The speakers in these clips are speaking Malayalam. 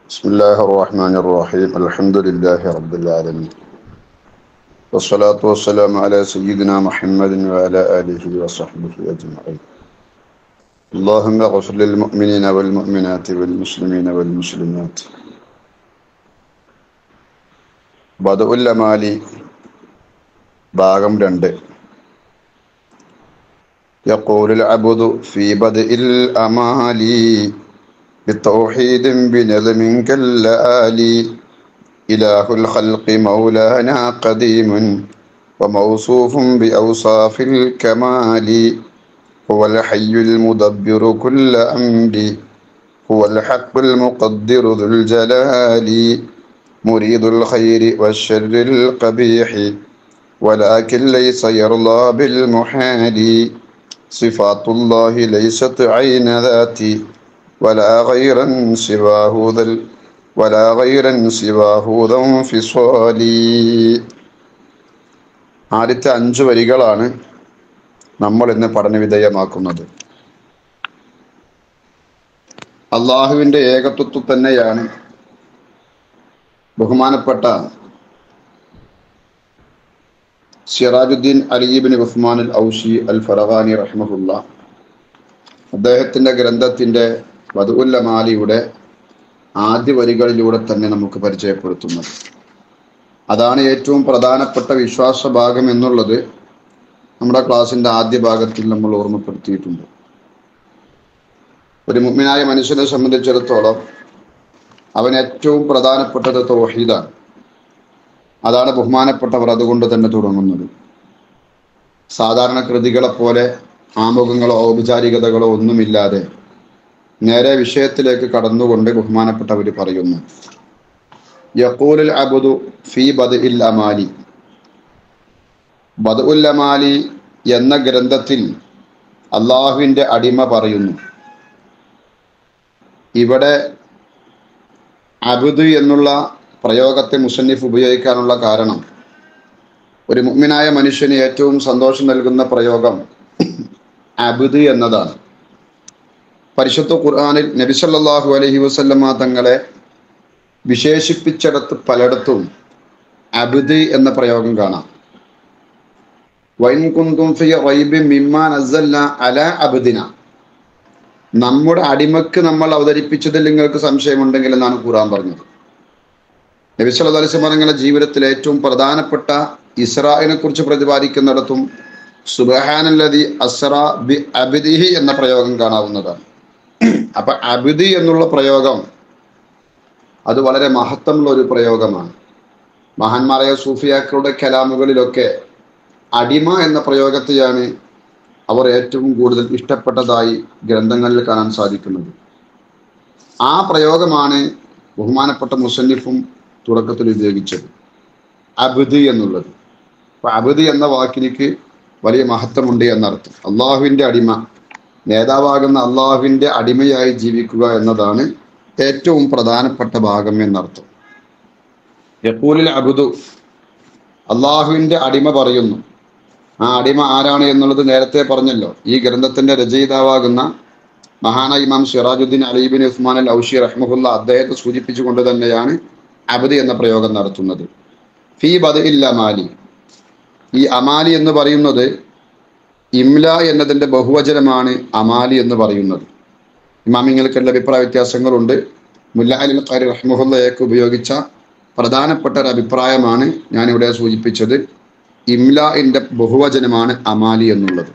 بسم الله الرحمن الرحيم الحمد لله رب العالمين والصلاة والسلام على سيدنا محمد وعلى آله وصحبه أجمعين اللهم اغفر للمؤمنين والمؤمنات والمسلمين والمسلمات بدء الأمال ഭാഗം 2 يقول العبد في بدء الأمال بتوحيد بنظم كالآلي إله الخلق مولانا قديم وموصوف بأوصاف الكمال هو الحي المدبر كل أمر هو الحق المقدر ذو الجلال مريد الخير والشر القبيح ولكن ليس يرضى بالمحال صفات الله ليست عين ذاتي ولا غيرا سواه ذا انفصال. ആദ്യത്തെ 5 വരികളാണ് നമ്മൾ ഇന്ന് പഠനവിധേയമാക്കുന്നത്. അള്ളാഹുവിൻ്റെ ഏകത്വത്തിൽ തന്നെയാണ് ബഹുമാനപ്പെട്ട സിറാജുദ്ദീൻ അലി ഇബ്നു ഉസ്മാൻ അൽ ഔസി അൽ ഫറഗാനി റഹ്മഹുല്ല അദ്ദേഹത്തിൻ്റെ ഗ്രന്ഥത്തിൻ്റെ ബദഉൽ അമാലിയുടെ ആദ്യ വരികളിലൂടെ തന്നെ നമുക്ക് പരിചയപ്പെടുത്തുന്നത്. അതാണ് ഏറ്റവും പ്രധാനപ്പെട്ട വിശ്വാസ ഭാഗം എന്നുള്ളത് നമ്മുടെ ക്ലാസ്സിൻ്റെ ആദ്യ ഭാഗത്തിൽ നമ്മൾ ഓർമ്മപ്പെടുത്തിയിട്ടുണ്ട്. ഒരു മുഅ്മിനായ മനുഷ്യനെ സംബന്ധിച്ചിടത്തോളം അവൻ ഏറ്റവും പ്രധാനപ്പെട്ടത് തൗഹീദാണ്. അതാണ് ബഹുമാനപ്പെട്ടവർ അതുകൊണ്ട് തന്നെ തുടങ്ങുന്നത്. സാധാരണ കൃതികളെപ്പോലെ ആമുഖങ്ങളോ ഔപചാരികതകളോ ഒന്നുമില്ലാതെ നേരെ വിഷയത്തിലേക്ക് കടന്നുകൊണ്ട് ബഹുമാനപ്പെട്ടവർ പറയുന്നു. യഖൂലുൽ അബ്ദു ഫീ ബദ്ഇൽ അമാലി. ബദ്ഉൽ അമാലി എന്ന ഗ്രന്ഥത്തിൽ അള്ളാഹുവിൻ്റെ അടിമ പറയുന്നു. ഇവിടെ അബ്ദ് എന്നുള്ള പ്രയോഗത്തെ മുസന്നിഫ് ഉപയോഗിക്കാനുള്ള കാരണം ഒരു മുഅ്മിനായ മനുഷ്യന് ഏറ്റവും സന്തോഷം നൽകുന്ന പ്രയോഗം അബ്ദ് എന്നതാണ്. പരിശുദ്ധ ഖുർആനിൽ നബി സല്ലല്ലാഹു അലൈഹി വസല്ലമ തങ്ങളെ വിശേഷിപ്പിച്ചിടത്ത് പലയിടത്തും അബ്ദ് എന്ന പ്രയോഗം കാണാം. വൈൻ കുന്തും ഫീ റൈബിൻ മിമ്മാ നസ്സൽനാ അലാ അബ്ദിന. നമ്മുടെ അടിമക്ക് നമ്മൾ അവതരിപ്പിച്ചതിൽ നിങ്ങൾക്ക് സംശയമുണ്ടെങ്കിൽ എന്നാണ് ഖുർആൻ പറഞ്ഞത്. നബി സല്ലല്ലാഹു അലൈഹി വസല്ലം തങ്ങളുടെ ജീവിതത്തിൽ ഏറ്റവും പ്രധാനപ്പെട്ട ഇസ്രാഇനെ കുറിച്ച് പ്രതിപാദിക്കുന്നിടത്തും സുബ്ഹാനല്ലദി അസ്റാ ബി അബ്ദിഹി എന്ന പ്രയോഗം കാണാവുന്നതാണ്. അപ്പൊ അബ്ദി എന്നുള്ള പ്രയോഗം അത് വളരെ മഹത്വമുള്ള ഒരു പ്രയോഗമാണ്. മഹാന്മാരായ സൂഫിയാക്കളുടെ കലാമുകളിലൊക്കെ അടിമ എന്ന പ്രയോഗത്തെയാണ് അവർ ഏറ്റവും കൂടുതൽ ഇഷ്ടപ്പെട്ടതായി ഗ്രന്ഥങ്ങളിൽ കാണാൻ സാധിക്കുന്നത്. ആ പ്രയോഗമാണ് ബഹുമാനപ്പെട്ട മുസന്നിഫും തുടക്കത്തിൽ ഉപയോഗിച്ചത്, അബ്ദ് എന്നുള്ളത്. അപ്പൊ അബ്ദ് എന്ന വാക്കിലേക്ക് വലിയ മഹത്വമുണ്ട് എന്നർത്ഥം. അള്ളാഹുവിൻ്റെ അടിമ, നേതാവാകുന്ന അള്ളാഹുവിൻ്റെ അടിമയായി ജീവിക്കുക എന്നതാണ് ഏറ്റവും പ്രധാനപ്പെട്ട ഭാഗം എന്നർത്ഥം. യഖൂലുൽ അബ്ദു, അള്ളാഹുവിൻ്റെ അടിമ പറയുന്നു. ആ അടിമ ആരാണ് എന്നുള്ളത് നേരത്തെ പറഞ്ഞല്ലോ. ഈ ഗ്രന്ഥത്തിന്റെ രചയിതാവാകുന്ന മഹാനായ ഇമാം സിറാജുദ്ദീൻ അലി ഇബ്നു ഉസ്മാൻ അൽ ഔസി റഹ്മഹുല്ല അദ്ദേഹത്തെ സൂചിപ്പിച്ചുകൊണ്ട് തന്നെയാണ് അബ്ദ് എന്ന പ്രയോഗം നടത്തുന്നത്. ഫീ ബദ്ഇൽ അമാലി. ഈ അമാലി എന്ന് പറയുന്നത് ഇംല എന്നതിൻ്റെ ബഹുവചനമാണ് അമാലി എന്ന് പറയുന്നത്. ഇമാമിങ്ങൾക്കുള്ള അഭിപ്രായ വ്യത്യാസങ്ങളുണ്ട്. മുല്ല അൽ ഖാരി റഹ്മഹുല്ലയൊക്കെ ഉപയോഗിച്ച പ്രധാനപ്പെട്ട ഒരു അഭിപ്രായമാണ് ഞാനിവിടെ സൂചിപ്പിച്ചത്. ഇംലാഇൻ്റെ ബഹുവചനമാണ് അമാലി എന്നുള്ളത്.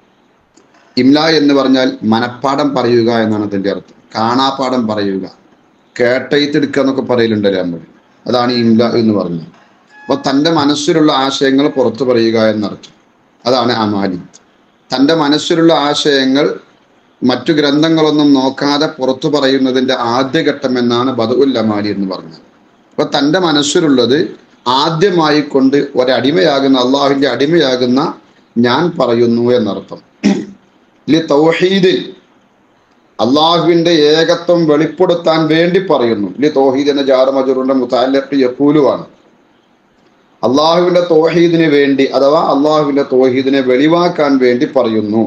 ഇംല എന്ന് പറഞ്ഞാൽ മനപ്പാഠം പറയുക എന്നാണ് അതിൻ്റെ അർത്ഥം. കാണാപ്പാഠം പറയുക, കേട്ടെഴുത്തെടുക്കുക എന്നൊക്കെ പറയലുണ്ടല്ലേ നമ്മൾ. അതാണ് ഇംല എന്ന് പറഞ്ഞത്. അപ്പോൾ തൻ്റെ മനസ്സിലുള്ള ആശയങ്ങൾ പുറത്തു പറയുക എന്നർത്ഥം. അതാണ് അമാലി. തൻ്റെ മനസ്സിലുള്ള ആശയങ്ങൾ മറ്റു ഗ്രന്ഥങ്ങളൊന്നും നോക്കാതെ പുറത്തു പറയുന്നതിൻ്റെ ആദ്യഘട്ടം എന്നാണ് ബദ്ഉൽ അമാലി എന്ന് പറഞ്ഞത്. അപ്പോൾ തൻ്റെ മനസ്സിലുള്ളത് ആദ്യമായി കൊണ്ട് ഒരടിമയാകുന്ന അള്ളാഹുവിൻ്റെ അടിമയാകുന്ന ഞാൻ പറയുന്നു എന്നർത്ഥം. ലി തൗഹീദിൽ, അള്ളാഹുവിൻ്റെ ഏകത്വം വെളിപ്പെടുത്താൻ വേണ്ടി പറയുന്നു. ലി തൗഹീദ് എന്ന ജാർ മജ്റൂറിന്റെ മുതഅല്ലിഖ് യഖൂലുവാണ്. അള്ളാഹുവിൻ്റെ തൗഹീദിന് വേണ്ടി അഥവാ അള്ളാഹുവിൻ്റെ തൗഹീദിനെ വെളിവാക്കാൻ വേണ്ടി പറയുന്നു.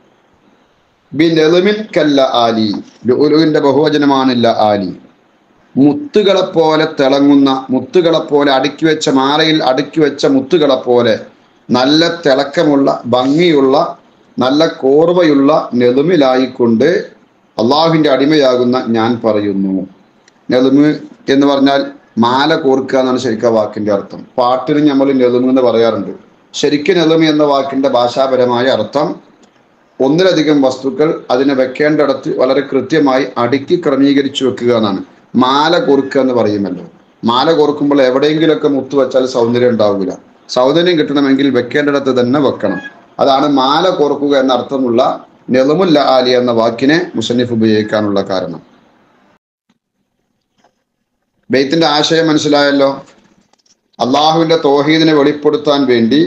ബിനദ്മിൻ കല്ല ആലി, ലുഅലുവിൻ്റെ ബഹുവചനമാണ് ല ആലി. മുത്തുകളെപ്പോലെ തിളങ്ങുന്ന, മുത്തുകളെപ്പോലെ അടുക്കി വെച്ച മാലയിൽ അടുക്കി വെച്ച മുത്തുകളെപ്പോലെ നല്ല തിളക്കമുള്ള, ഭംഗിയുള്ള, നല്ല കോർവയുള്ള നെളുമിലായിക്കൊണ്ട് അള്ളാഹുവിൻ്റെ അടിമയാകുന്ന ഞാൻ പറയുന്നു. നെളുമ് എന്ന് പറഞ്ഞാൽ മാല കോർക്കുക എന്നാണ് ശരിക്കും വാക്കിന്റെ അർത്ഥം. പാട്ടിന് നമ്മൾ നെളുമ് എന്ന് പറയാറുണ്ട്. ശരിക്കും നെളുമ് എന്ന വാക്കിന്റെ ഭാഷാപരമായ അർത്ഥം ഒന്നിലധികം വസ്തുക്കൾ അതിനെ വെക്കേണ്ടിടത്ത് വളരെ കൃത്യമായി അടുക്കി ക്രമീകരിച്ചു വെക്കുക എന്നാണ്. മാല കോർക്കുക എന്ന് പറയുമല്ലോ. മാല കോർക്കുമ്പോൾ എവിടെയെങ്കിലുമൊക്കെ മുത്ത് വെച്ചാൽ സൗന്ദര്യം ഉണ്ടാവില്ല. സൗന്ദര്യം കിട്ടണമെങ്കിൽ വെക്കേണ്ടിടത്ത് തന്നെ വെക്കണം. അതാണ് മാല കോർക്കുക എന്ന അർത്ഥമുള്ള നെളുമുൽ ആലി എന്ന വാക്കിനെ മുസന്നിഫ് ഉപയോഗിക്കാനുള്ള കാരണം. ബൈത്തിന്റെ ആശയം മനസ്സിലായല്ലോ. അള്ളാഹുവിന്റെ തൗഹീദിനെ വെളിപ്പെടുത്താൻ വേണ്ടി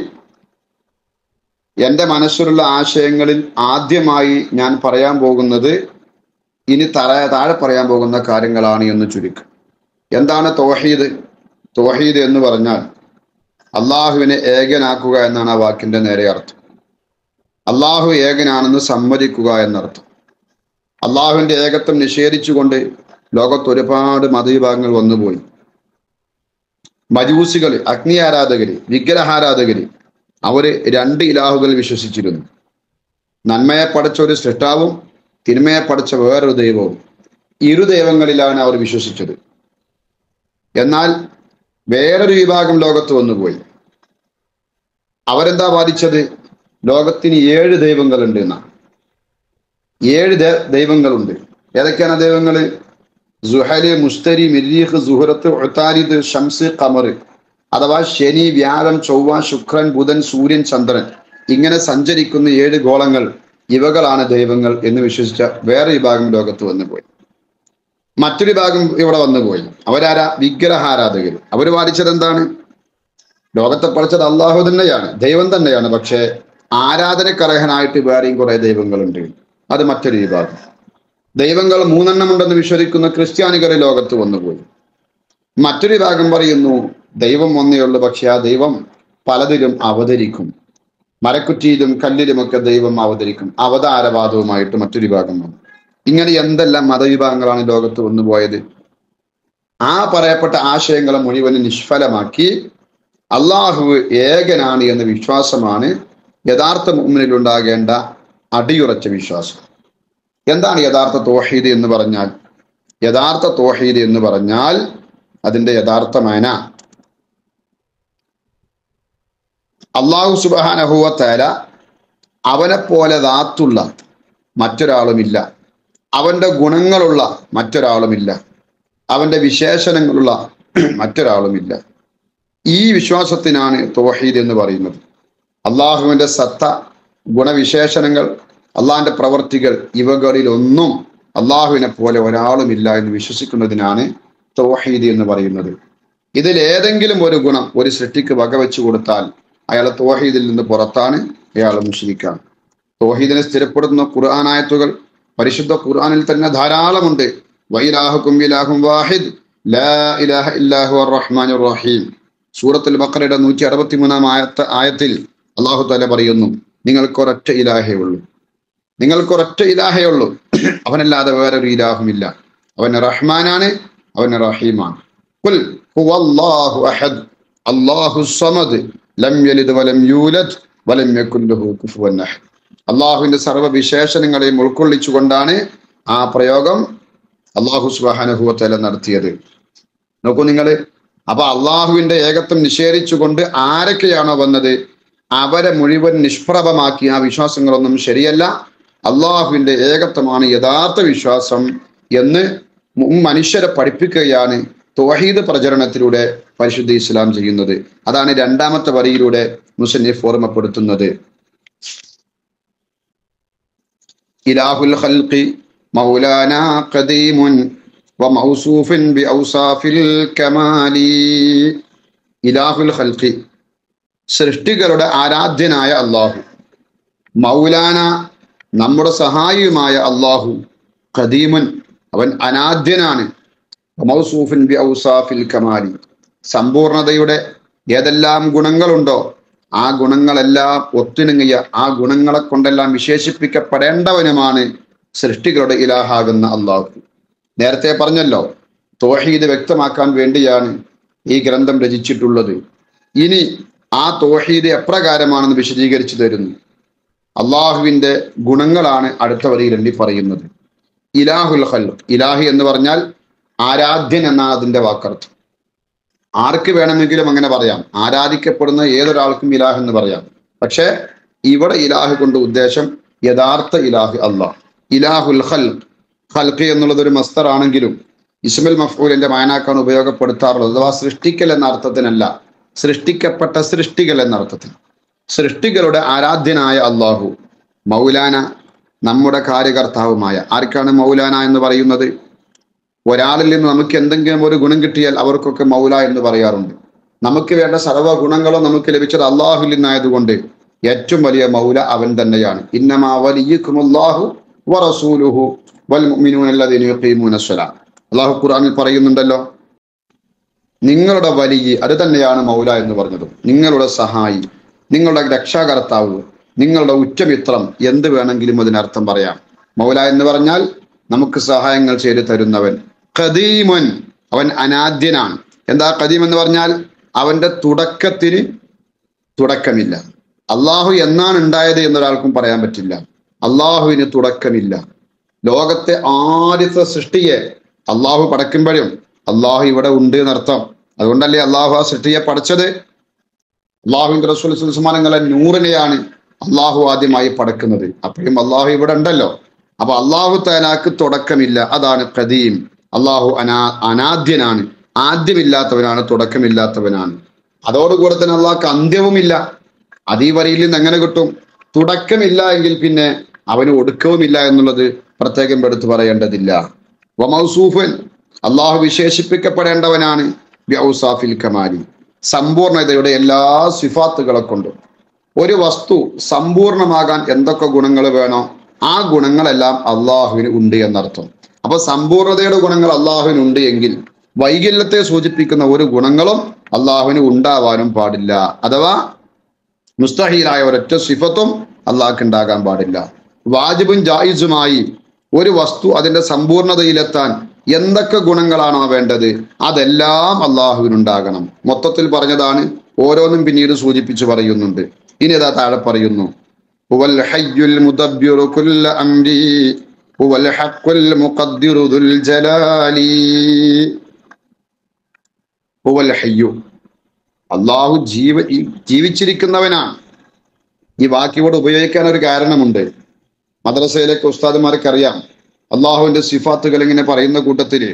എൻ്റെ മനസ്സിലുള്ള ആശയങ്ങളിൽ ആദ്യമായി ഞാൻ പറയാൻ പോകുന്നത് ഇനി താഴെ പറയാൻ പോകുന്ന കാര്യങ്ങളാണ് എന്ന് ചുരുക്കം. എന്താണ് തൗഹീദ്? തൗഹീദ് എന്ന് പറഞ്ഞാൽ അള്ളാഹുവിനെ ഏകനാക്കുക എന്നാണ് ആ വാക്കിന്റെ നേരെ അർത്ഥം. അള്ളാഹു ഏകനാണെന്ന് സമ്മതിക്കുക എന്നർത്ഥം. അള്ളാഹുവിന്റെ ഏകത്വം നിഷേധിച്ചുകൊണ്ട് ലോകത്ത് ഒരുപാട് മതവിഭാഗങ്ങൾ വന്നുപോയി. മജൂസികൾ, അഗ്നി ആരാധകര്, വിഗ്രഹാരാധകര്, അവര് രണ്ട് ഇലാഹുകൾ വിശ്വസിച്ചിരുന്നു. നന്മയെ പഠിച്ച ഒരു സൃഷ്ടാവും തിന്മയെ പഠിച്ച വേറൊരു ദൈവവും. ഇരു ദൈവങ്ങളിലാണ് അവർ വിശ്വസിച്ചത്. എന്നാൽ വേറൊരു വിഭാഗം ലോകത്ത് വന്നുപോയി. അവരെന്താ വാദിച്ചത്? ലോകത്തിന് 7 ദൈവങ്ങളുണ്ട് എന്നാണ്. 7 ദൈവങ്ങളുണ്ട്. ഏതൊക്കെയാണ് ദൈവങ്ങള്? സുഹല്, മുസ്തരി, മിരീഖ്, സുഹറത്ത്, ഉത്താരിദ്, ഷംസ്, ഖമർ. അഥവാ ശനി, വ്യാഴം, ചൊവ്വ, ശുക്രൻ, ബുധൻ, സൂര്യൻ, ചന്ദ്രൻ, ഇങ്ങനെ സഞ്ചരിക്കുന്ന 7 ഗോളങ്ങൾ, ഇവകളാണ് ദൈവങ്ങൾ എന്ന് വിശ്വസിച്ച വേറെ വിഭാഗം ലോകത്ത് വന്നുപോയി. മറ്റൊരു ഭാഗം ഇവിടെ വന്നുപോയി. അവരാരാ? വിഗ്രഹാരാധകർ. അവർ വാദിച്ചത് എന്താണ്? ലോകത്തെ പഠിച്ചത് അള്ളാഹു തന്നെയാണ്, ദൈവം തന്നെയാണ്. പക്ഷേ ആരാധനക്കർഹനായിട്ട് വേറെയും കുറെ ദൈവങ്ങളുണ്ട്. അത് മറ്റൊരു വിഭാഗം. ദൈവങ്ങൾ 3 എണ്ണം ഉണ്ടെന്ന് വിശ്വസിക്കുന്ന ക്രിസ്ത്യാനികൾ ലോകത്ത് വന്നുപോയി. മറ്റൊരു വിഭാഗം പറയുന്നു ദൈവം ഒന്നേ ഉള്ളൂ, പക്ഷെ ആ ദൈവം പലതിലും അവതരിക്കും. മരക്കുറ്റിയിലും കല്ലിലുമൊക്കെ ദൈവം അവതരിക്കും. അവതാരവാദവുമായിട്ട് മറ്റൊരു വിഭാഗം വന്നു. ഇങ്ങനെ എന്തെല്ലാം മതവിഭാഗങ്ങളാണ് ലോകത്ത് വന്നുപോയത്. ആ പറയപ്പെട്ട ആശയങ്ങളെ മുഴുവനും നിഷ്ഫലമാക്കി അള്ളാഹു ഏകനാണ് എന്ന വിശ്വാസമാണ് യഥാർത്ഥ മുഅ്മിനിൽ ഉണ്ടാകേണ്ട അടിയുറച്ച വിശ്വാസം. എന്താണ് യഥാർത്ഥ തൗഹീദ് എന്ന് പറഞ്ഞാൽ? യഥാർത്ഥ തൗഹീദ് എന്ന് പറഞ്ഞാൽ അതിന്റെ യഥാർത്ഥ മാന അല്ലാഹു സുബ്ഹാനഹു വ തആല അവനെ പോലെ ദാത്തുള്ള മറ്റൊരാളുമില്ല, അവന്റെ ഗുണങ്ങളുള്ള മറ്റൊരാളുമില്ല, അവന്റെ വിശേഷണങ്ങളുള്ള മറ്റൊരാളുമില്ല. ഈ വിശ്വാസത്തിനാണ് തൗഹീദ് എന്ന് പറയുന്നത്. അള്ളാഹുവിന്റെ സത്ത, ഗുണവിശേഷണങ്ങൾ, അള്ളാഹിന്റെ പ്രവർത്തികൾ, ഇവകളിലൊന്നും അള്ളാഹുവിനെ പോലെ ഒരാളുമില്ല എന്ന് വിശ്വസിക്കുന്നതിനാണ് തൗഹീദ് എന്ന് പറയുന്നത്. ഇതിലേതെങ്കിലും ഒരു ഗുണം ഒരു സൃഷ്ടിക്ക് വകവെച്ചു കൊടുത്താൽ അയാൾ തൗഹീദിൽ നിന്ന് പുറത്താണ്, അയാൾ മുശ്രിക്കാണ്. തൗഹീദിനെ സ്ഥിരപ്പെടുത്തുന്ന ഖുർആൻ ആയത്തുകൾ പരിശുദ്ധ ഖുർആനിൽ തന്നെ ധാരാളമുണ്ട്. വഇലാഹുക്കും ഇലാഹും വാഹിദ് ലാ ഇലാഹ ഇല്ലാ ഹുവർ റഹ്മാനുർ റഹീം. സൂറത്തുൽ ബഖറയുടെ 163 ആയത്തിൽ അല്ലാഹു തആല പറയുന്നു, നിങ്ങൾക്കൊരൊറ്റ ഇലാഹേ ഉള്ളൂ, നിങ്ങൾക്കൊരൊറ്റ ഇലാഹേ ഉള്ളൂ, അവനല്ലാതെ വേറൊരു ഇലാഹുമില്ല. അവൻ റഹ്മാനാണ്, അവൻ റഹീമാണ്. ഖുൽ ഹുവല്ലാഹു അഹദ് അല്ലാഹുസ് സമദ് ലം യലിദ് വലം യൂലദ് വലം യകുൽ ലഹു കുഫുവൻ അഹദ്. അള്ളാഹുവിന്റെ സർവ്വ വിശേഷണങ്ങളെയും ഉൾക്കൊള്ളിച്ചുകൊണ്ടാണ് ആ പ്രയോഗം അള്ളാഹു സുബ്ഹാനഹു വ തആല നടത്തിയത്. നോക്കൂ നിങ്ങൾ. അപ്പൊ അള്ളാഹുവിന്റെ ഏകത്വം നിഷേധിച്ചുകൊണ്ട് ആരൊക്കെയാണോ വന്നത് അവരെ മുഴുവൻ നിഷ്പ്രഭമാക്കി ആ വിശ്വാസങ്ങളൊന്നും ശരിയല്ല. അള്ളാഹുവിന്റെ ഏകത്വമാണ് യഥാർത്ഥ വിശ്വാസം എന്ന് മനുഷ്യരെ പഠിപ്പിക്കുകയാണ് തൗഹീദ് പ്രചരണത്തിലൂടെ പരിശുദ്ധ ഇസ്ലാം ചെയ്യുന്നത്. അതാണ് 2ാമത്തെ വരിയിലൂടെ മുസന്നിഫ് ഓർമ്മപ്പെടുത്തുന്നത്. ഇലാഹുൽ ഖൽഖി മൗലാനാ ഖദീമുൻ വമൗസൂഫുൻ ബിഔസാഫിൽ കമാലി. ഇലാഹുൽ ഖൽഖി, സൃഷ്ടികളുടെ ആരാധ്യനായ അള്ളാഹു. മൗലാന, നമ്മുടെ സഹായിയുമായ അള്ളാഹു. ഖദീമുൻ, അവൻ അനാദ്യനാണ്. മൗസൂഫുൻ ബിഔസാഫിൽ കമാലി, സമ്പൂർണതയുടെ ഏതെല്ലാം ഗുണങ്ങളുണ്ടോ ആ ഗുണങ്ങളെല്ലാം ഒത്തിണങ്ങിയ, ആ ഗുണങ്ങളെ കൊണ്ടെല്ലാം വിശേഷിപ്പിക്കപ്പെടേണ്ടവനുമാണ് സൃഷ്ടികളുടെ ഇലാഹാകുന്ന അള്ളാഹു. നേരത്തെ പറഞ്ഞല്ലോ, തൗഹീദ് വ്യക്തമാക്കാൻ വേണ്ടിയാണ് ഈ ഗ്രന്ഥം രചിച്ചിട്ടുള്ളത്. ഇനി ആ തൗഹീദ് എപ്രകാരമാണെന്ന് വിശദീകരിച്ചു തരുന്നു. അള്ളാഹുവിന്റെ ഗുണങ്ങളാണ് അടുത്ത വരിയിൽ എണ്ണി പറയുന്നത്. ഇലാഹുൽ ഖൽഖ്, ഇലാഹി എന്ന് പറഞ്ഞാൽ ആരാധ്യൻ എന്നാണ് അതിന്റെ വാക്കർത്ഥം. ആർക്ക് വേണമെങ്കിലും അങ്ങനെ പറയാം, ആരാധിക്കപ്പെടുന്ന ഏതൊരാൾക്കും ഇലാഹ് എന്ന് പറയാം. പക്ഷെ ഇവിടെ ഇലാഹ് കൊണ്ട് ഉദ്ദേശം യഥാർത്ഥ ഇലാഹ് അല്ലാഹ്. ഇലാഹുൽ ഖൽഖ്, ഖൽഖ് എന്നുള്ളത് ഒരു മസ്തർ ആണെങ്കിലും ഇസ്മുൽ മഫ്ഊലിന്റെ മാനാക്കാണ് ഉപയോഗപ്പെടുത്താറുള്ളത്. അഥവാ സൃഷ്ടിക്കൽ എന്ന അർത്ഥത്തിനല്ല, സൃഷ്ടിക്കപ്പെട്ട സൃഷ്ടികൾ എന്ന അർത്ഥത്തിൽ. സൃഷ്ടികളുടെ ആരാധ്യനായ അള്ളാഹു, മൗലാന നമ്മുടെ കാര്യകർത്താവുമായ. ആർക്കാണ് മൗലാന എന്ന് പറയുന്നത്? ഒരാളിൽ നിന്ന് നമുക്ക് എന്തെങ്കിലും ഒരു ഗുണം കിട്ടിയാൽ അവർക്കൊക്കെ മൗല എന്ന് പറയാറുണ്ട്. നമുക്ക് വേണ്ട സർവ്വ ഗുണങ്ങളും നമുക്ക് ലഭിച്ചത് അള്ളാഹുവിൽ നിന്നായതുകൊണ്ട് ഏറ്റവും വലിയ മൗല അവൻ തന്നെയാണ്. ഇന്നമാ വലിയ്യുകുമുല്ലാഹു വറസൂലുഹു വൽ മുഅ്മിനൂന അല്ലദീന യുഖീമൂന സ്വലാ. അള്ളാഹു ഖുർആനിൽ പറയുന്നുണ്ടല്ലോ, നിങ്ങളുടെ വലിയ അത് തന്നെയാണ് മൗല എന്ന് പറഞ്ഞത്. നിങ്ങളുടെ സഹായി, നിങ്ങളുടെ രക്ഷാകർത്താവ്, നിങ്ങളുടെ ഉറ്റമിത്രം, എന്ത് വേണമെങ്കിലും അതിനർത്ഥം പറയാം. മൗല എന്ന് പറഞ്ഞാൽ നമുക്ക് സഹായങ്ങൾ ചെയ്തു തരുന്നവൻ. ഖദീമുൻ, അവൻ അനാദ്യനാണ്. എന്താ ഖദീം എന്ന് പറഞ്ഞാൽ? അവന്റെ തുടക്കത്തിന് തുടക്കമില്ല. അള്ളാഹു എന്നാണ് ഉണ്ടായത് എന്നൊരാൾക്കും പറയാൻ പറ്റില്ല. അള്ളാഹുവിന് തുടക്കമില്ല. ലോകത്തെ ആദ്യത്തെ സൃഷ്ടിയെ അള്ളാഹു പടക്കുമ്പോഴും അള്ളാഹു ഇവിടെ ഉണ്ട് എന്നർത്ഥം. അതുകൊണ്ടല്ലേ അള്ളാഹു ആ സൃഷ്ടിയെ പടച്ചത്. അള്ളാഹുവിന്റെ റസൂൽ സുൽസമാനങ്ങളെ നൂറിനെയാണ് അള്ളാഹു ആദ്യമായി പടക്കുന്നത്. അപ്പോഴും അള്ളാഹു ഇവിടെ ഉണ്ടല്ലോ. അപ്പൊ അള്ളാഹു തആലാക്ക് തുടക്കമില്ല, അതാണ് ഖദീം. അള്ളാഹു അനാദ്യനാണ്, ആദ്യമില്ലാത്തവനാണ്, തുടക്കമില്ലാത്തവനാണ്. അതോടുകൂടെ തന്നെ അള്ളാഹ്ക്ക് അന്ത്യവുമില്ല. അതീ വരിയിൽ നിന്ന് എങ്ങനെ കിട്ടും? തുടക്കമില്ല എങ്കിൽ പിന്നെ അവന് ഒടുക്കവുമില്ല എന്നുള്ളത് പ്രത്യേകം എടുത്തു പറയേണ്ടതില്ല. വമൗസൂഫൻ, അള്ളാഹു വിശേഷിപ്പിക്കപ്പെടേണ്ടവനാണ് ബിഔസാഫിൽ കമാലി, സമ്പൂർണതയുടെ എല്ലാ സിഫാത്തുകളെ കൊണ്ടും. ഒരു വസ്തു സമ്പൂർണമാകാൻ എന്തൊക്കെ ഗുണങ്ങൾ വേണോ ആ ഗുണങ്ങളെല്ലാം അള്ളാഹുവിന് ഉണ്ട് എന്നർത്ഥം. അപ്പൊ സമ്പൂർണതയുടെ ഗുണങ്ങൾ അള്ളാഹുവിന് ഉണ്ട് എങ്കിൽ വൈകല്യത്തെ സൂചിപ്പിക്കുന്ന ഒരു ഗുണങ്ങളും അള്ളാഹുവിന് ഉണ്ടാവാനും പാടില്ല. അഥവാ മുസ്തഹീലായ ഒരൊറ്റ സിഫത്തും അള്ളാഹ്ക്ക് ഉണ്ടാകാൻ പാടില്ല. വാജിബും ജായിസുമായി ഒരു വസ്തു അതിന്റെ സമ്പൂർണതയിലെത്താൻ എന്തൊക്കെ ഗുണങ്ങളാണോ വേണ്ടത് അതെല്ലാം അള്ളാഹുവിനുണ്ടാകണം. മൊത്തത്തിൽ പറഞ്ഞതാണ്, ഓരോന്നും പിന്നീട് സൂചിപ്പിച്ചു പറയുന്നുണ്ട്. ഇനി അതാ താഴെ പറയുന്നു, ഹുവൽ ഹയ്യുൽ മുദബ്ബിറു കുല്ല അംരി ഹുവൽ ഹഖ്ഖുൽ മുഖദ്ദിറു ദുൽ ജലാലി. ഹുവൽ ഹയ്യു, അള്ളാഹു ജീവിച്ചിരിക്കുന്നവനാണ്. ഈ വാക്കിയോട് ഉപയോഗിക്കാൻ ഒരു കാരണമുണ്ട്. മദ്രസയിലേക്ക് ഉസ്താദുമാർക്കറിയാം, അള്ളാഹുവിന്റെ സിഫാത്തുകൾ ഇങ്ങനെ പറയുന്ന കൂട്ടത്തില്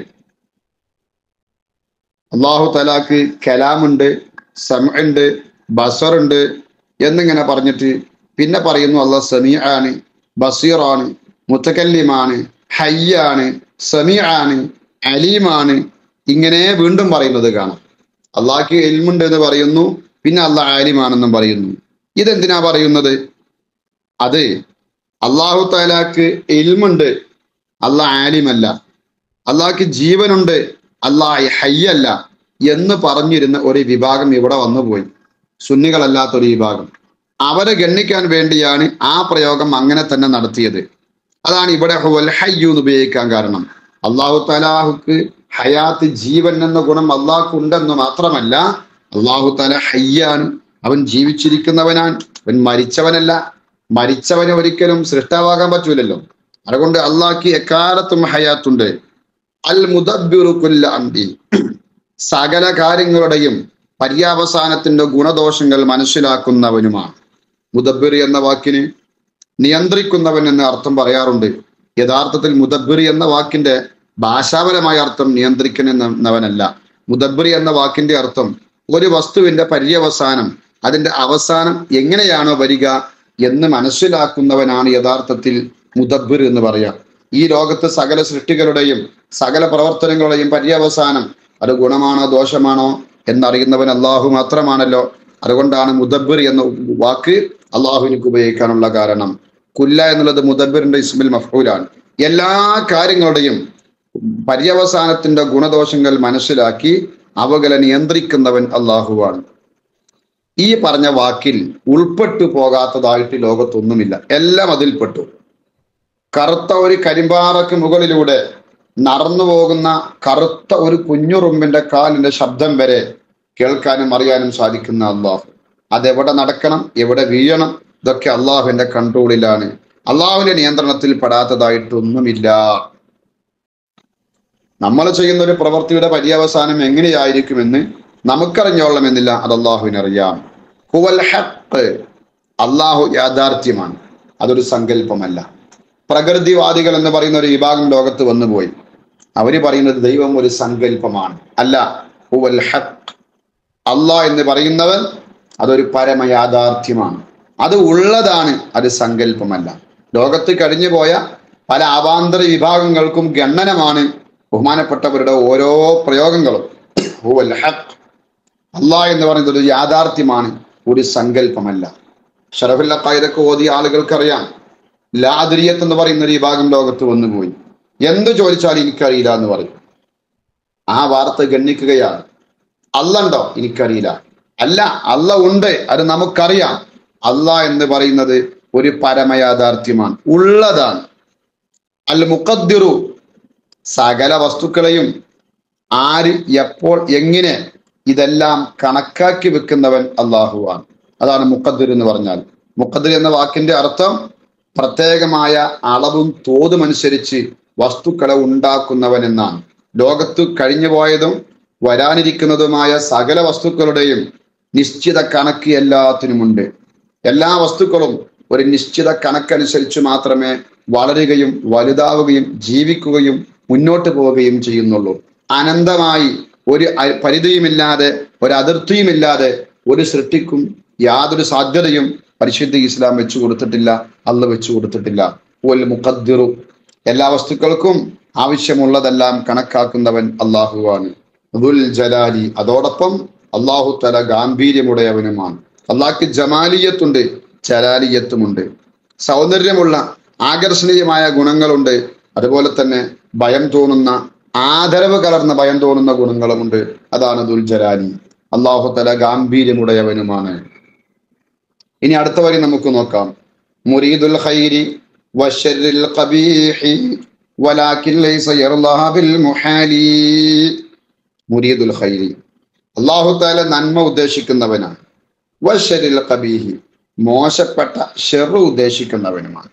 അള്ളാഹു തആലാക്ക് കലാമുണ്ട്, സമഉണ്ട്, ബസറുണ്ട് എന്നിങ്ങനെ പറഞ്ഞിട്ട് പിന്നെ പറയുന്നു അള്ളാഹ് സമീആണ്, ബസീറാണ്, മുതകല്ലിമാണ്, ഹയ്യാണ്, സമീആണ്, അലീമാണ്. ഇങ്ങനെ വീണ്ടും പറയുന്നത് കാണാം. അള്ളാഹ്ക്ക് ഇൽമുണ്ട് എന്ന് പറയുന്നു, പിന്നെ അള്ളാഹ് ആലിമാണെന്നും പറയുന്നു. ഇതെന്തിനാ പറയുന്നത്? അത് അള്ളാഹു തആലാക്ക് ഇൽമുണ്ട്, അള്ളാഹ് ആലിമല്ല. അള്ളാഹ്ക്ക് ജീവനുണ്ട്, അള്ളാഹ് ഹയ്യല്ല എന്ന് പറഞ്ഞിരുന്ന ഒരു വിഭാഗം ഇവിടെ വന്നുപോയി, സുന്നികളല്ലാത്തൊരു വിഭാഗം. അവരെ ഗണ്ണിക്കാൻ വേണ്ടിയാണ് ആ പ്രയോഗം അങ്ങനെ തന്നെ നടത്തിയത്. അതാണ് ഇവിടെ ഹുവൽ ഹയ്യു എന്ന് ഉപയോഗിക്കാൻ കാരണം. അള്ളാഹു തആലാക്ക് ഹയാത്ത്, ജീവൻ എന്ന ഗുണം അള്ളാഹ്ക്ക് ഉണ്ടെന്ന് മാത്രമല്ല, അള്ളാഹു തആല ഹയ്യാണ്, അവൻ ജീവിച്ചിരിക്കുന്നവനാണ്, അവൻ മരിച്ചവനല്ല. മരിച്ചവന് ഒരിക്കലും സൃഷ്ടാവാകാൻ പറ്റൂലല്ലോ. അതുകൊണ്ട് അള്ളാഹ്ക്ക് എക്കാലത്തും ഹയാത്തുണ്ട്. അൽ മുദബ്ബിറു കുല്ല അംരി, സകല കാര്യങ്ങളുടെയും പര്യാവസാനത്തിന്റെ ഗുണദോഷങ്ങൾ മനസ്സിലാക്കുന്നവനുമാണ്. മുദബ്ബിർ എന്ന വാക്കിന് നിയന്ത്രിക്കുന്നവൻ എന്ന അർത്ഥം പറയാറുണ്ട്. യഥാർത്ഥത്തിൽ മുദബ്ബിർ എന്ന വാക്കിന്റെ ഭാഷാപരമായ അർത്ഥം നിയന്ത്രിക്കുന്നവനല്ല. മുദബ്ബിർ എന്ന വാക്കിന്റെ അർത്ഥം ഒരു വസ്തുവിന്റെ പര്യവസാനം, അതിന്റെ അവസാനം എങ്ങനെയാണോ വരിക എന്ന് മനസ്സിലാക്കുന്നവനാണ് യഥാർത്ഥത്തിൽ മുദബ്ബിർ എന്ന് പറയാം. ഈ ലോകത്ത് സകല സൃഷ്ടികളുടെയും സകല പ്രവർത്തനങ്ങളുടെയും പര്യവസാനം അത് ഗുണമാണോ ദോഷമാണോ എന്നറിയുന്നവൻ അള്ളാഹു മാത്രമാണല്ലോ. അതുകൊണ്ടാണ് മുദബ്ബിർ എന്ന വാക്ക് അള്ളാഹുവിനക്ക് ഉപയോഗിക്കാനുള്ള കാരണം. കുല്ല എന്നുള്ളത് മുദബ്ബിറിന്റെ ഇസ്മുൽ മഫ്ഊലാണ്. എല്ലാ കാര്യങ്ങളുടെയും പര്യവസാനത്തിന്റെ ഗുണദോഷങ്ങൾ മനസ്സിലാക്കി അവകളെ നിയന്ത്രിക്കുന്നവൻ അള്ളാഹുവാണ്. ഈ പറഞ്ഞ വാക്കിൽ ഉൾപ്പെട്ടു പോകാത്തതായിട്ട് ലോകത്തൊന്നുമില്ല. എല്ലാം അതിൽപ്പെട്ടു. കറുത്ത ഒരു കരിമ്പാറക്ക് മുകളിലൂടെ നടന്നു പോകുന്ന കറുത്ത ഒരു കുഞ്ഞുറുമ്പിന്റെ കാലിന്റെ ശബ്ദം വരെ കേൾക്കാനും അറിയാനും സാധിക്കുന്ന അള്ളാഹു. അതെവിടെ നടക്കണം, എവിടെ വീഴണം, ഇതൊക്കെ അള്ളാഹുവിന്റെ കൺട്രോളിലാണ്. അള്ളാഹുവിന്റെ നിയന്ത്രണത്തിൽ പെടാത്തതായിട്ടൊന്നുമില്ല. നമ്മൾ ചെയ്യുന്ന ഒരു പ്രവൃത്തിയുടെ പര്യവസാനം എങ്ങനെയായിരിക്കുമെന്ന് നമുക്കറിഞ്ഞോളണമെന്നില്ല, അത് അള്ളാഹുവിനറിയാം. ഹുവൽ ഹഖ്, അള്ളാഹു യാഥാർത്ഥ്യമാണ്, അതൊരു സങ്കല്പമല്ല. പ്രകൃതിവാദികൾ എന്ന് പറയുന്ന ഒരു വിഭാഗം ലോകത്ത് വന്നുപോയി. അവര് പറയുന്നത് ദൈവം ഒരു സങ്കല്പമാണ്. അല്ല, ഹുവൽ ഹഖ്, അള്ളാഹ് എന്ന് പറയുന്നവൻ അതൊരു പരമയാഥാർത്ഥ്യമാണ്, അത് ഉള്ളതാണ്, അത് സങ്കല്പമല്ല. ലോകത്ത് കഴിഞ്ഞു പോയ പല അവാന്തര വിഭാഗങ്ങൾക്കും ഗണ്ണനമാണ് ബഹുമാനപ്പെട്ടവരുടെ ഓരോ പ്രയോഗങ്ങളും. ഹുവൽ ഹഖ്, അള്ളാഹ് എന്ന് പറയുന്നത് ഒരു യാഥാർത്ഥ്യമാണ്, ഒരു സങ്കല്പമല്ല. ഷറഫുൽ അഖായിദക്ക് ഓതിയ ആളുകൾക്കറിയാം, ലാദരിയത്ത് എന്ന് പറയുന്ന ഒരു വിഭാഗം ലോകത്ത് വന്നുപോയി. എന്ത് ചോദിച്ചാലും എനിക്കറിയില്ല എന്ന് പറയും. ആ വാർത്ത ഗണ്ണിക്കുകയാണ്. അല്ല ഉണ്ടോ? എനിക്കറിയില്ല. അല്ല, അല്ല ഉണ്ട്, അത് നമുക്കറിയാം. അള്ളാഹ് എന്ന് പറയുന്നത് ഒരു പരമയാഥാർത്ഥ്യമാണ്, ഉള്ളതാണ്. അൽ മുഖദ്ദിറു, സകല വസ്തുക്കളെയും ആര്, എപ്പോൾ, എങ്ങനെ, ഇതെല്ലാം കണക്കാക്കി വെക്കുന്നവൻ അള്ളാഹുവാണ്. അതാണ് മുഖദ്ദിർ എന്ന് പറഞ്ഞാൽ. മുഖദ്ദിർ എന്ന വാക്കിന്റെ അർത്ഥം പ്രത്യേകമായ അളവും തോതും അനുസരിച്ച് വസ്തുക്കളെ ഉണ്ടാക്കുന്നവൻ എന്നാണ്. ലോകത്ത് കഴിഞ്ഞു പോയതും വരാനിരിക്കുന്നതുമായ സകല വസ്തുക്കളുടെയും നിശ്ചിത കണക്ക് എല്ലാത്തിനുമുണ്ട്. എല്ലാ വസ്തുക്കളും ഒരു നിശ്ചിത കണക്കനുസരിച്ച് മാത്രമേ വളരുകയും വലുതാവുകയും ജീവിക്കുകയും മുന്നോട്ട് പോവുകയും ചെയ്യുന്നുള്ളൂ. അനന്തമായി ഒരു പരിധിയുമില്ലാതെ, ഒരു അതിർത്തിയുമില്ലാതെ ഒരു സൃഷ്ടിക്കും യാതൊരു സാധ്യതയും പരിശുദ്ധ ഇസ്ലാം വെച്ചു കൊടുത്തിട്ടില്ല, അള്ളാഹ് വെച്ചു കൊടുത്തിട്ടില്ല. വൽ മുഖദ്ദിറു, എല്ലാ വസ്തുക്കൾക്കും ആവശ്യമുള്ളതെല്ലാം കണക്കാക്കുന്നവൻ അള്ളാഹുവാണ്. ദുൽ ജലാലി, അതോടൊപ്പം അള്ളാഹു തആല ഗാംഭീര്യമുടയവനുമാണ്. അള്ളാഹ്ക്ക് ജമാലിയത്തുണ്ട്, ജലാലിയത്തുമുണ്ട്. സൗന്ദര്യമുള്ള ആകർഷണീയമായ ഗുണങ്ങളുണ്ട്. അതുപോലെ തന്നെ ഭയം തോന്നുന്ന, ആദരവ് കലർന്ന ഭയം തോന്നുന്ന ഗുണങ്ങളുമുണ്ട്. അതാണ് ദുൽ ജലാലി. അള്ളാഹു തആല ഗാംഭീര്യമുടയവനുമാണ്. ഇനി അടുത്ത വരി നമുക്ക് നോക്കാം. മുരീദുൽ ഖൈരി വശർരിൽ ഖബീഹി വലാകിൻ ലൈസ യർളാ ബിൽ മുഹാലി. മുരീദുൽ ഖൈരി, അല്ലാഹു തആല നന്മ ഉദ്ദേശിക്കുന്നവനാണ്. വശർരിൽ ഖബീഹി, മോശപ്പെട്ട ഷർറ് ഉദ്ദേശിക്കുന്നവനുമാണ്.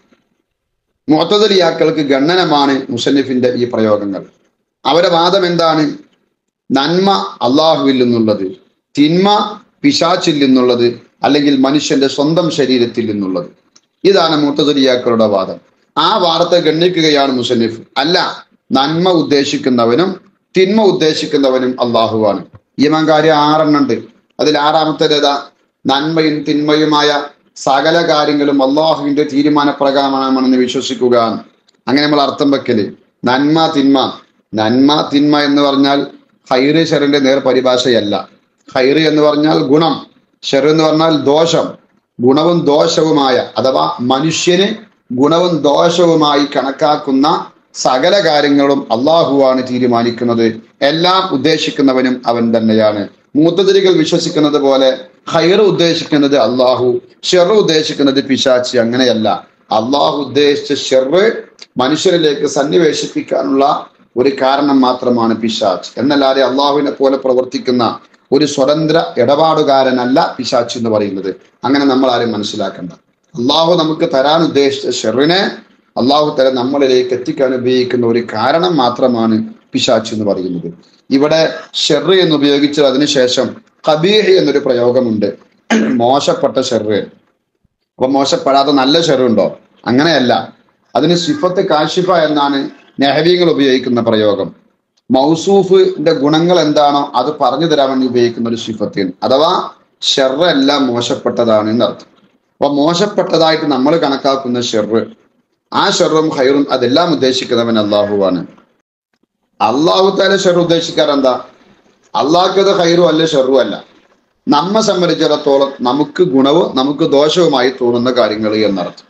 മുഅ്തസിലിയാക്കൾക്ക് ഗണ്ണനമാണ് മുസന്നിഫിന്റെ ഈ പ്രയോഗങ്ങൾ. അവരുടെ വാദം എന്താണ്? നന്മ അള്ളാഹുവിൽ നിന്നുള്ളത്, തിന്മ പിശാചിൽ നിന്നുള്ളത്, അല്ലെങ്കിൽ മനുഷ്യന്റെ സ്വന്തം ശരീരത്തിൽ നിന്നുള്ളത്. ഇതാണ് മുഅ്തസിലിയാക്കളുടെ വാദം. ആ വാദത്തെ ഗണ്ണിക്കുകയാണ് മുസന്നിഫ്. അല്ല, നന്മ ഉദ്ദേശിക്കുന്നവനും തിന്മ ഉദ്ദേശിക്കുന്നവനും അള്ളാഹുവാണ്. കാര്യം 6 ഉണ്ട്. അതിൽ 6-ാമത്തേതാ? നന്മയും തിന്മയുമായ സകല കാര്യങ്ങളും അള്ളാഹുവിന്റെ തീരുമാനപ്രകാരമാണെന്ന് വിശ്വസിക്കുക. അങ്ങനെ നമ്മൾ അർത്ഥം വെക്കല്. നന്മ തിന്മ, നന്മ തിന്മ എന്ന് പറഞ്ഞാൽ ഖൈറ് ശർറിന്റെ നേർ പരിഭാഷയല്ല. ഖൈറ് എന്ന് പറഞ്ഞാൽ ഗുണം, ശർ എന്ന് പറഞ്ഞാൽ ദോഷം. ഗുണവും ദോഷവുമായ, അഥവാ മനുഷ്യന് ഗുണവും ദോഷവുമായി കണക്കാക്കുന്ന സകല കാര്യങ്ങളും അള്ളാഹുവാണ് തീരുമാനിക്കുന്നത്. എല്ലാം ഉദ്ദേശിക്കുന്നവനും അവൻ തന്നെയാണ്. മുഅ്തസിലികൾ വിശ്വസിക്കുന്നത് പോലെ ഖൈറ് ഉദ്ദേശിക്കുന്നത് അള്ളാഹു, ഷർറ് ഉദ്ദേശിക്കുന്നത് പിശാച്. അങ്ങനെയല്ല. അള്ളാഹു ഉദ്ദേശിച്ച ഷർറ് മനുഷ്യരിലേക്ക് സന്നിവേശിപ്പിക്കാനുള്ള ഒരു കാരണം മാത്രമാണ് പിശാച്. എന്നല്ലാതെ അള്ളാഹുവിനെ പോലെ പ്രവർത്തിക്കുന്ന ഒരു സ്വതന്ത്ര ഇടപാടുകാരനല്ല പിശാച് എന്ന് പറയുന്നത്. അങ്ങനെ നമ്മൾ ആരും മനസ്സിലാക്കണ്ട. അള്ളാഹു നമുക്ക് തരാൻ ഉദ്ദേശിച്ച ഷർറിനെ അള്ളാഹു തആല നമ്മളിലേക്ക് എത്തിക്കാൻ ഉപയോഗിക്കുന്ന ഒരു കാരണം മാത്രമാണ് പിശാച് എന്ന് പറയുന്നത്. ഇവിടെ ഷർറ് എന്ന് ഉപയോഗിച്ചത് അതിനുശേഷം ഖബീഹ് എന്നൊരു പ്രയോഗമുണ്ട്, മോശപ്പെട്ട ഷർറ്. അപ്പൊ മോശപ്പെടാതെ നല്ല ഷർറുണ്ടോ? അങ്ങനെയല്ല. അതിന് സിഫത്ത് കാശിഫ എന്നാണ് നെഹവികൾ ഉപയോഗിക്കുന്ന പ്രയോഗം. മൗസൂഫിന്റെ ഗുണങ്ങൾ എന്താണോ അത് പറഞ്ഞു തരാമെന്ന് ഉപയോഗിക്കുന്ന ഒരു സിഫത്തിൽ, അഥവാ ഷർറ് എല്ലാം മോശപ്പെട്ടതാണ് എന്നർത്ഥം. അപ്പൊ മോശപ്പെട്ടതായിട്ട് നമ്മൾ കണക്കാക്കുന്ന ഷർറ്, ആ ഷർറും ഖൈറും അതെല്ലാം ഉദ്ദേശിക്കുന്നവൻ അള്ളാഹുവാണ്. അള്ളാഹു തആല ഷർറ് ഉദ്ദേശിക്കാറെന്താ? അള്ളാഹ്ക്കത് ഖൈറും അല്ല ഷർറും അല്ല. നമ്മെ സംബന്ധിച്ചിടത്തോളം നമുക്ക് ഗുണവും നമുക്ക് ദോഷവുമായി തോന്നുന്ന കാര്യങ്ങൾ എന്നർത്ഥം.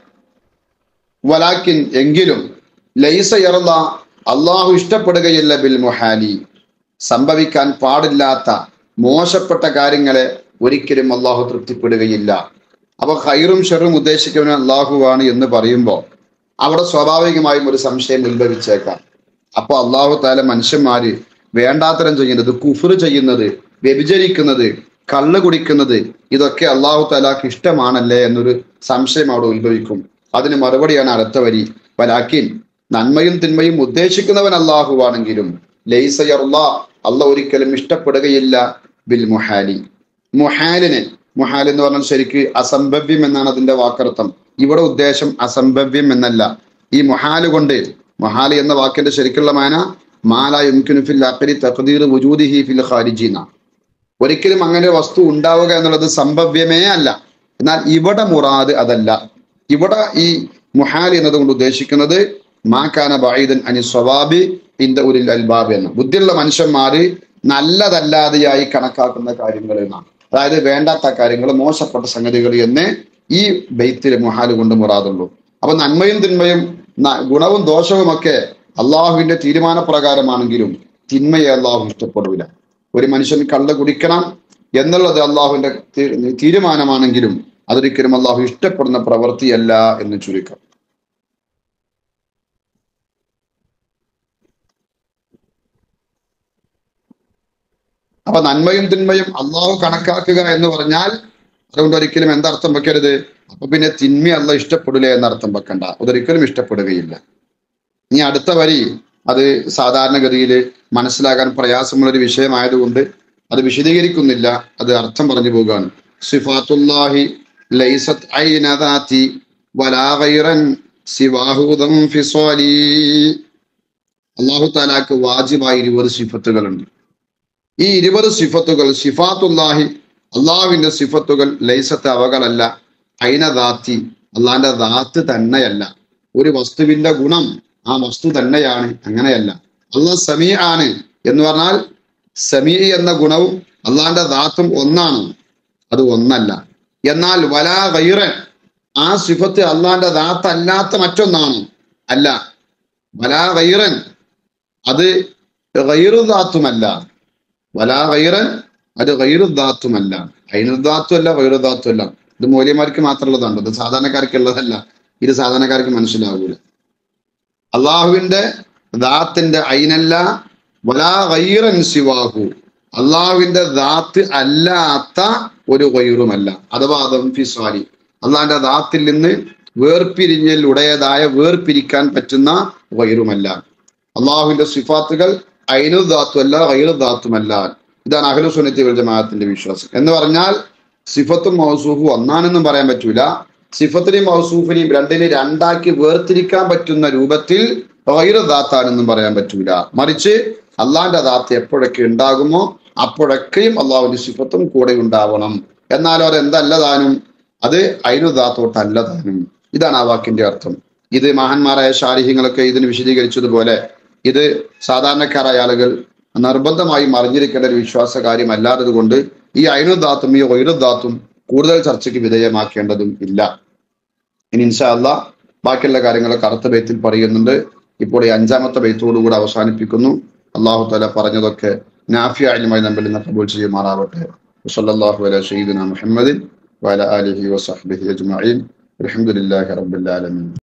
വലാക്കിൻ, എങ്കിലും, ലൈസ യർളാ, അള്ളാഹു ഇഷ്ടപ്പെടുകയില്ല ബിൽ മുഹാലി, സംഭവിക്കാൻ പാടില്ലാത്ത മോശപ്പെട്ട കാര്യങ്ങളെ ഒരിക്കലും അള്ളാഹു തൃപ്തിപ്പെടുകയില്ല. അപ്പൊ ഖൈറും ഷർറും ഉദ്ദേശിക്കുന്നവൻ അള്ളാഹുവാണ് എന്ന് പറയുമ്പോൾ അവിടെ സ്വാഭാവികമായും ഒരു സംശയം ഉത്ഭവിച്ചേക്കാം. അപ്പൊ അള്ളാഹു താല മനുഷ്യന്മാര് വേണ്ടാത്തരം ചെയ്യുന്നത്, കുഫ്ർ ചെയ്യുന്നത്, വ്യഭിചരിക്കുന്നത്, കള്ള് കുടിക്കുന്നത്, ഇതൊക്കെ അള്ളാഹു താലാക്ക് ഇഷ്ടമാണല്ലേ എന്നൊരു സംശയം അവിടെ ഉത്ഭവിക്കും. അതിന് മറുപടിയാണ് അടുത്ത വരി. വലാക്കിൻ, നന്മയും തിന്മയും ഉദ്ദേശിക്കുന്നവൻ അള്ളാഹുവാണെങ്കിലും ലൈസയറുള്ള, അള്ളാഹ് ഒരിക്കലും ഇഷ്ടപ്പെടുകയില്ല ബിൽ മുഹാലി, മുഹാലിനെ. മുഹാൽ എന്ന് പറഞ്ഞാൽ ശരിക്ക് അസംഭവ്യം എന്നാണ് അതിന്റെ വാക്കർത്ഥം. ഇവിടെ ഉദ്ദേശം അസംഭവ്യം എന്നല്ല. ഈ മുഹാല് കൊണ്ട്, മുഹാല് എന്ന വാക്കിന്റെ ശരിക്കുള്ള മാന മാല യുംകിനു ഫിൽ അഖ്ലി തഖ്ദീർ വുജൂദിഹി ഫിൽ ഖാരിജീന, ഒരിക്കലും അങ്ങനെ ഒരു വസ്തു ഉണ്ടാവുക എന്നുള്ളത് സംഭവ്യമേ അല്ല. എന്നാൽ ഇവിടെ മുറാദ് അതല്ല. ഇവിടെ ഈ മുഹാൽ എന്നതുകൊണ്ട് ഉദ്ദേശിക്കുന്നത് മാകാന ബഈദൻ അനി സ്വവാബി ഇൻദ ഉലിൽ അൽബാബ് എന്ന, ബുദ്ധിയുള്ള മനുഷ്യന്മാര് നല്ലതല്ലാതെയായി കണക്കാക്കുന്ന കാര്യങ്ങൾ എന്നാണ്. അതായത് വേണ്ടാത്ത കാര്യങ്ങൾ, മോശപ്പെട്ട സംഗതികൾ എന്ന് ഈ ബൈത്തിൽ മുഹാൽ കൊണ്ട് മുറാദുള്ളൂ. അപ്പൊ നന്മയും തിന്മയും ഗുണവും ദോഷവും ഒക്കെ അള്ളാഹുവിന്റെ തീരുമാനപ്രകാരമാണെങ്കിലും തിന്മയെ അള്ളാഹു ഇഷ്ടപ്പെടില്ല. ഒരു മനുഷ്യൻ കള്ള് കുടിക്കണം എന്നുള്ളത് അള്ളാഹുവിന്റെ തീരുമാനമാണെങ്കിലും അതൊരിക്കലും അള്ളാഹു ഇഷ്ടപ്പെടുന്ന പ്രവൃത്തിയല്ല എന്ന് ചുരുക്കം. അപ്പൊ നന്മയും തിന്മയും അള്ളാഹു കണക്കാക്കുക എന്ന് പറഞ്ഞാൽ അതുകൊണ്ട് ഒരിക്കലും എന്തർത്ഥം വെക്കരുത്, അപ്പൊ പിന്നെ തിന്മ അള്ളാഹ് ഇഷ്ടപ്പെടില്ല എന്നർത്ഥം വെക്കണ്ട. അതൊരിക്കലും ഇഷ്ടപ്പെടുകയില്ല. ഇനി അടുത്ത വരി അത് സാധാരണഗതിയിൽ മനസ്സിലാക്കാൻ പ്രയാസമുള്ളൊരു വിഷയമായതുകൊണ്ട് അത് വിശദീകരിക്കുന്നില്ല, അത് അർത്ഥം പറഞ്ഞു പോകുകയാണ്. സിഫാത്തുല്ലാഹി ലൈസത് ഐന ദാതി വലാ ഗൈറൻ സിവാഹു ദംഫിസാലി. അല്ലാഹു തആലക്ക് വാജിബായ 20 സിഫത്തുകളുണ്ട്. ഈ 20 സിഫത്തുകൾ, സിഫാത്തുല്ലാഹി അള്ളാഹുവിന്റെ സിഫത്തുകൾ, ലൈസത്ത് അവകളല്ല, ഐന ദാത്തി അള്ളാഹിന്റെ ദാത്ത് തന്നെയല്ല. ഒരു വസ്തുവിന്റെ ഗുണം ആ വസ്തു തന്നെയാണ്, അങ്ങനെയല്ല. അള്ളാഹ് സമീ ആണ് എന്ന് പറഞ്ഞാൽ സമീ എന്ന ഗുണവും അള്ളാഹിന്റെ ദാത്തും ഒന്നാണ്, അത് ഒന്നല്ല. എന്നാൽ വലാ ഗൈറൻ, ആ സിഫത്ത് അള്ളാഹിന്റെ ദാത്ത് അല്ലാത്ത മറ്റൊന്നാണ്, അല്ല. വലാ ഗൈറൻ, അത് ഗൈറു ദാത്തുമല്ല. വലാ ഗൈറൻ, അത് ഗൈറു ദാത്തുമല്ല. ഐനു ദാത്തും അല്ല, ഗൈറു ദാത്തും അല്ല. ഇത് മൗലിയമാർക്ക് മാത്രമുള്ളതാണ്, ഇത് സാധാരണക്കാർക്ക് ഉള്ളതല്ല. ഇത് സാധാരണക്കാർക്ക് മനസ്സിലാവൂല. അള്ളാഹുവിന്റെ ദാത്തിന്റെ ഐനല്ല, വലാ ഗൈറൻ സിവാഹു, അള്ളാഹുവിന്റെ ദാത്ത് അല്ലാത്ത ഒരു ഗൈറുമല്ല. അഥവാ ദംഫിസാലി, അള്ളാഹിന്റെ ദാത്തിൽ നിന്ന് വേർപിരിഞ്ഞലുടേതായ വേർപിരിക്കാൻ പറ്റുന്ന ഗൈറുമല്ല. അള്ളാഹുവിന്റെ സിഫാത്തുകൾ ഐനു ദാത്തുമല്ല, ഗൈറു ദാത്തുമല്ല. ഇതാണ് അഹ്ലു സുന്നത്തി വൽ ജമാഅത്തിന്റെ വിശ്വാസം. എന്ന് പറഞ്ഞാൽ സിഫത്തും മൗസൂഫും ഒന്നാണെന്നും പറയാൻ പറ്റൂല. സിഫത്തിനെയും മൗസൂഫിനെയും രണ്ടാക്കി വേർതിരിക്കാൻ പറ്റുന്ന രൂപത്തിൽ ഗൈറു ദാത്താണെന്നും പറയാൻ പറ്റൂല. മറിച്ച് അള്ളാഹിന്റെ ദാത്ത് എപ്പോഴൊക്കെ ഉണ്ടാകുമോ അപ്പോഴൊക്കെയും അള്ളാഹുവിന്റെ സിഫത്തും കൂടെ ഉണ്ടാവണം. എന്നാൽ അതെന്തല്ലതാനും, അത് ഐനു ദാത്തോട്ടല്ലതാനും. ഇതാണ് ആ വാക്കിന്റെ അർത്ഥം. ഇത് മഹാന്മാരായ ശാരിഹ്യങ്ങളൊക്കെ ഇതിന് വിശദീകരിച്ചതുപോലെ ഇത് സാധാരണക്കാരായ ആളുകൾ നിർബന്ധമായും അറിഞ്ഞിരിക്കേണ്ട ഒരു വിശ്വാസ കാര്യമല്ലാത്തത് കൊണ്ട് ഈ ഐനു ദാത്തും ഈ ഗൈറു ദാത്തും കൂടുതൽ ചർച്ചയ്ക്ക് വിധേയമാക്കേണ്ടതും ഇല്ല. ഇനി ഇൻഷാ അല്ലാഹ് ബാക്കിയുള്ള കാര്യങ്ങളൊക്കെ അടുത്ത ബൈത്തിൽ പറയുന്നുണ്ട്. ഇപ്പോൾ ഈ 5-ാമത്തെ ബൈത്തോടുകൂടെ അവസാനിപ്പിക്കുന്നു. അല്ലാഹു തആല പറഞ്ഞതൊക്കെ നാഫിയ ഇൽമായി നമ്മിൽ നിന്ന് ഖബൂൽ ചെയ്യുമാറാവട്ടെ. വസല്ലല്ലാഹു അലാ സയ്യിദിനാ മുഹമ്മദിൻ വഅലാ ആലിഹി വസഹ്ബിഹി അജ്മഈൻ. അൽഹംദുലില്ലാഹി റബ്ബിൽ ആലമീൻ.